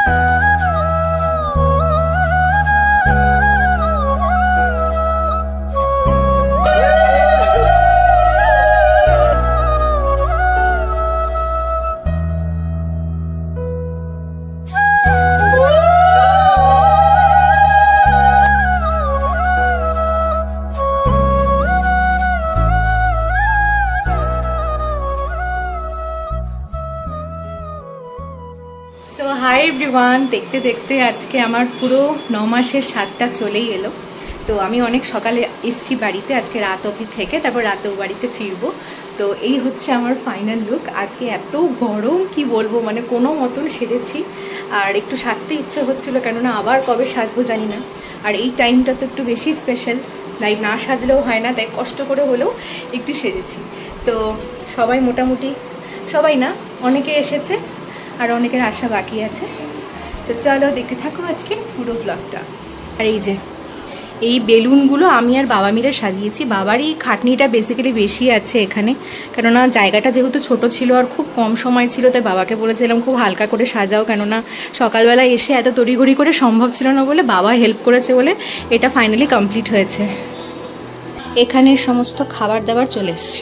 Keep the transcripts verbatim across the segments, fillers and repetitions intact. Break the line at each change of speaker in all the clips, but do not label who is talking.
So hi everyone, দেখতে দেখতে আজকে আমার পুরো ন মাসের সাতটা চলেই এলো। তো আমি অনেক সকালে এসছি বাড়িতে, আজকে রাত অবধি থেকে তারপর রাতেও বাড়িতে ফিরবো। তো এই হচ্ছে আমার ফাইনাল লুক। আজকে এত গরম কি বলবো, মানে কোনো মতন সেজেছি। আর একটু সাজতে ইচ্ছে হচ্ছিল, কেননা আবার কবে সাজবো জানি না। আর এই টাইমটা তো একটু বেশি স্পেশাল, তাই না সাজলেও হয় না, তাই কষ্ট করে হলেও একটু সেজেছি। তো সবাই মোটামুটি, সবাই না অনেকে এসেছে আর অনেকের আশা বাকি আছে। তো চলো দেখতে থাকো আজকে পুরো ব্লগটা। আর এই যে এই বেলুনগুলো আমি আর বাবা মিলে সাজিয়েছি। বাবারই খাটনিটা বেসিক্যালি বেশি আছে এখানে, কেননা জায়গাটা যেহেতু ছোট ছিল আর খুব কম সময় ছিল, তাই বাবাকে বলেছিলাম খুব হালকা করে সাজাও, কেননা সকালবেলা এসে এত তড়িঘড়ি করে সম্ভব ছিল না বলে বাবা হেল্প করেছে বলে এটা ফাইনালি কমপ্লিট হয়েছে। এখানে সমস্ত খাবার দাবার চলে এসছে।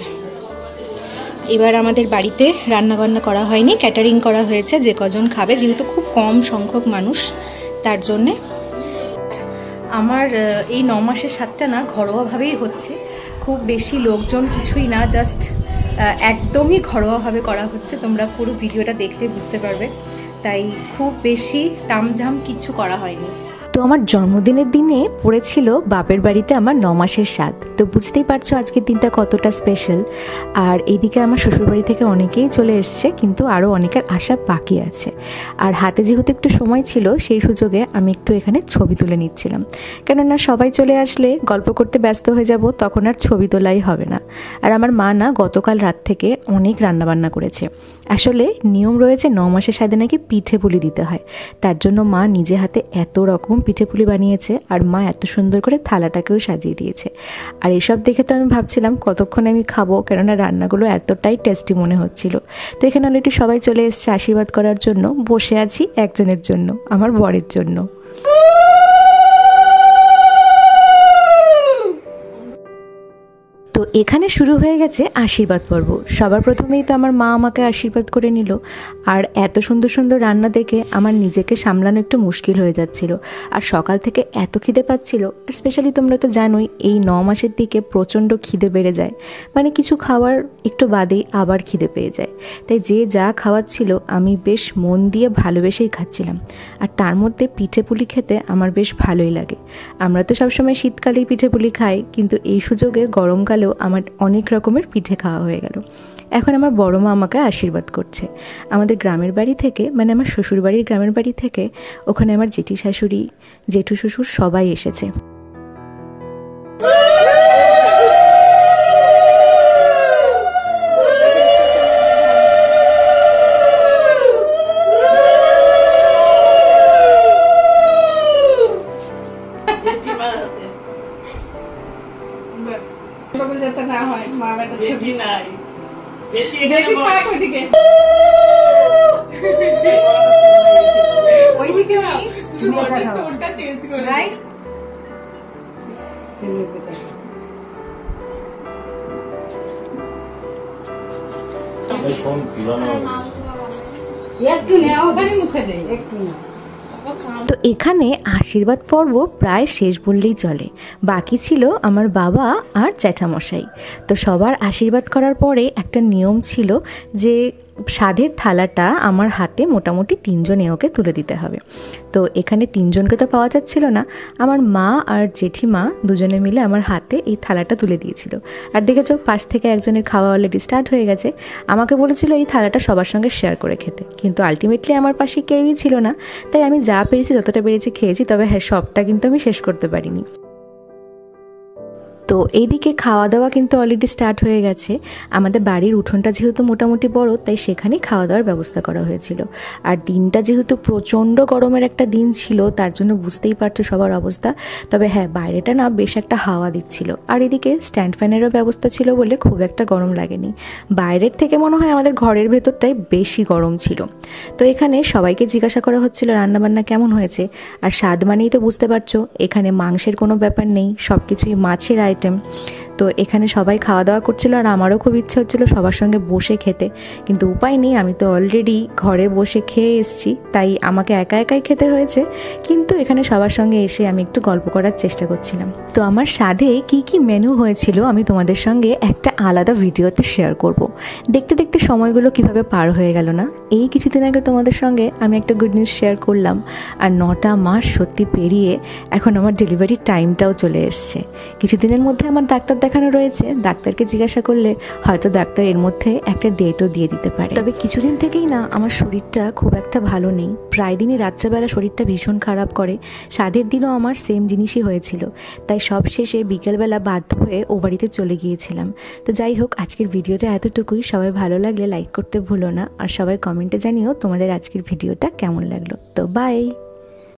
এবার আমাদের বাড়িতে রান্না বান্না করা হয়নি, ক্যাটারিং করা হয়েছে যে কজন খাবে, যেহেতু খুব কম সংখ্যক মানুষ তার জন্যে। আমার এই ন মাসের সাতটা না ঘরোয়াভাবেই হচ্ছে, খুব বেশি লোকজন কিছুই না, জাস্ট একদমই ঘরোয়াভাবে করা হচ্ছে। তোমরা পুরো ভিডিওটা দেখলে বুঝতে পারবে, তাই খুব বেশি তামঝাম কিছু করা হয়নি।
তো আমার জন্মদিনের দিনে পড়েছিল বাপের বাড়িতে আমার ন মাসের সাত, তো বুঝতেই পারছো আজকের দিনটা কতটা স্পেশাল। আর এইদিকে আমার শ্বশুরবাড়ি থেকে অনেকেই চলে এসছে, কিন্তু আরও অনেকের আশা বাকি আছে। আর হাতে যেহেতু একটু সময় ছিল, সেই সুযোগে আমি একটু এখানে ছবি তুলে নিচ্ছিলাম, কেননা সবাই চলে আসলে গল্প করতে ব্যস্ত হয়ে যাব, তখন আর ছবি তোলাই হবে না। আর আমার মা না গতকাল রাত থেকে অনেক রান্নাবান্না করেছে। আসলে নিয়ম রয়েছে ন মাসের সাথে নাকি পিঠে পুলি দিতে হয়, তার জন্য মা নিজে হাতে এত রকম পিঠে পুলি বানিয়েছে, আর মা এত সুন্দর করে থালাটাকেও সাজিয়ে দিয়েছে। আর এসব দেখে তো আমি ভাবছিলাম কতক্ষণে আমি খাবো, কেননা রান্নাগুলো এতটাই টেস্টি মনে হচ্ছিল। তো এখানে অলরেডি সবাই চলে এসেছে আশীর্বাদ করার জন্য। বসে আছি একজনের জন্য, আমার বরের জন্য। তো এখানে শুরু হয়ে গেছে আশীর্বাদ পর্ব। সবার প্রথমেই তো আমার মা আমাকে আশীর্বাদ করে নিল। আর এত সুন্দর সুন্দর রান্না দেখে আমার নিজেকে সামলানো একটু মুশকিল হয়ে যাচ্ছিল। আর সকাল থেকে এত খিদে পাচ্ছিল, স্পেশালি তোমরা তো জানোই এই ন মাসের দিকে প্রচণ্ড খিদে বেড়ে যায়, মানে কিছু খাওয়ার একটু বাদেই আবার খিদে পেয়ে যায়। তাই যে যা খাওয়াচ্ছিল আমি বেশ মন দিয়ে ভালোবেসেই খাচ্ছিলাম। আর তার মধ্যে পিঠে পুলি খেতে আমার বেশ ভালোই লাগে। আমরা তো সবসময় শীতকালেই পিঠে পুলি খাই, কিন্তু এই সুযোগে গরমকালে আমার অনেক রকমের পিঠে খাওয়া হয়ে গেল। এখন আমার বড় মা আমাকে আশীর্বাদ করছে। আমাদের গ্রামের বাড়ি থেকে, মানে আমার শ্বশুর বাড়ির গ্রামের বাড়ি থেকে, ওখানে আমার জেঠি শাশুড়ি, জেঠু শ্বশুর সবাই এসেছে। তো এখানে আশীর্বাদ পর্ব প্রায় শেষ বললেই চলে। বাকি ছিল আমার বাবা আর জ্যাঠামশাই। তো সবার আশীর্বাদ করার পরে একটা নিয়ম ছিল যে স্বাদের থালাটা আমার হাতে মোটামুটি তিনজন এওকে তুলে দিতে হবে। তো এখানে তিনজনকে তো পাওয়া যাচ্ছিল না, আমার মা আর জেঠিমা দুজনে মিলে আমার হাতে এই থালাটা তুলে দিয়েছিল। আর দেখেছো পাশ থেকে একজনের খাওয়া অলরেডি স্টার্ট হয়ে গেছে। আমাকে বলেছিল এই থালাটা সবার সঙ্গে শেয়ার করে খেতে, কিন্তু আলটিমেটলি আমার পাশে কেউই ছিল না, তাই আমি যা পেরেছি যতটা পেরেছি খেয়েছি। তবে হ্যাঁ, সবটা কিন্তু আমি শেষ করতে পারিনি। তো এইদিকে খাওয়া দাওয়া কিন্তু অলরেডি স্টার্ট হয়ে গেছে। আমাদের বাড়ির উঠোনটা যেহেতু মোটামুটি বড়, তাই সেখানেই খাওয়া দাওয়ার ব্যবস্থা করা হয়েছিল। আর দিনটা যেহেতু প্রচণ্ড গরমের একটা দিন ছিল, তার জন্য বুঝতেই পারছো সবার অবস্থা। তবে হ্যাঁ, বাইরেটা না বেশ একটা হাওয়া দিচ্ছিল, আর এদিকে স্ট্যান্ড ফ্যানেরও ব্যবস্থা ছিল বলে খুব একটা গরম লাগেনি। বাইরের থেকে মনে হয় আমাদের ঘরের ভেতরটাই বেশি গরম ছিল। তো এখানে সবাইকে জিজ্ঞাসা করা হচ্ছিল রান্নাবান্না কেমন হয়েছে। আর স্বাদ মানেই তো বুঝতে পারছো, এখানে মাংসের কোনো ব্যাপার নেই, সব কিছুই মাছের আইটেম। তো এখানে সবাই খাওয়া দাওয়া করছিল, আর আমারও খুব ইচ্ছা হচ্ছিলো সবার সঙ্গে বসে খেতে, কিন্তু উপায় নেই, আমি তো অলরেডি ঘরে বসে খেয়ে এসেছি, তাই আমাকে একা একাই খেতে হয়েছে। কিন্তু এখানে সবার সঙ্গে এসে আমি একটু গল্প করার চেষ্টা করছিলাম। তো আমার স্বাদে কি কি মেনু হয়েছিল আমি তোমাদের সঙ্গে একটা আলাদা ভিডিওতে শেয়ার করব। দেখতে দেখতে সময়গুলো কিভাবে পার হয়ে গেল না। এই কিছুদিন আগে তোমাদের সঙ্গে আমি একটা গুড নিউজ শেয়ার করলাম, আর নটা মাস সত্যি পেরিয়ে এখন আমার ডেলিভারির টাইমটাও চলে এসছে। কিছুদিনের মধ্যে আমার ডাক্তার দেখানো রয়েছে, ডাক্তারকে জিজ্ঞাসা করলে হয়তো ডাক্তার এর মধ্যে একটা ডেটও দিয়ে দিতে পারে। তবে কিছুদিন থেকেই না আমার শরীরটা খুব একটা ভালো নেই, প্রায় দিনই রাত্রেবেলা শরীরটা ভীষণ খারাপ করে। স্বাদের দিনও আমার সেম জিনিসই হয়েছিল, তাই সব শেষে বিকেলবেলা বাধ্য হয়ে ও বাড়িতে চলে গিয়েছিলাম। তো যাই হোক, আজকের ভিডিওটা এতটুকুই। সবাই ভালো লাগলে লাইক করতে ভুলো না, আর সবাই কমেন্টে জানিও তোমাদের আজকের ভিডিওটা কেমন লাগলো। তো বাই।